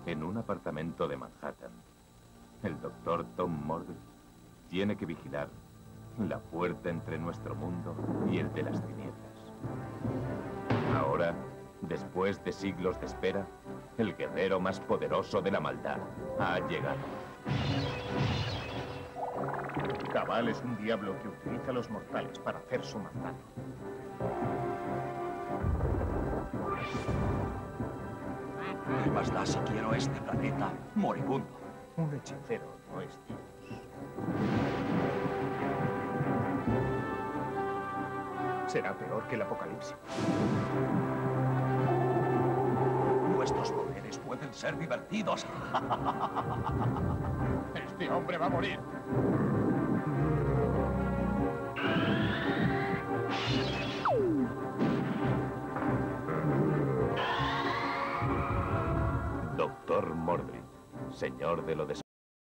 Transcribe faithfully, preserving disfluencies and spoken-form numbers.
En un apartamento de Manhattan, el doctor Tom Mordred tiene que vigilar la puerta entre nuestro mundo y el de las tinieblas. Ahora, después de siglos de espera, el guerrero más poderoso de la maldad ha llegado. Cabal es un diablo que utiliza a los mortales para hacer su maldad. ¿Qué más da si quiero este planeta moribundo? Un hechicero no es Dios. Será peor que el apocalipsis. Nuestros poderes pueden ser divertidos. Este hombre va a morir. Doctor Mordred, señor de lo des...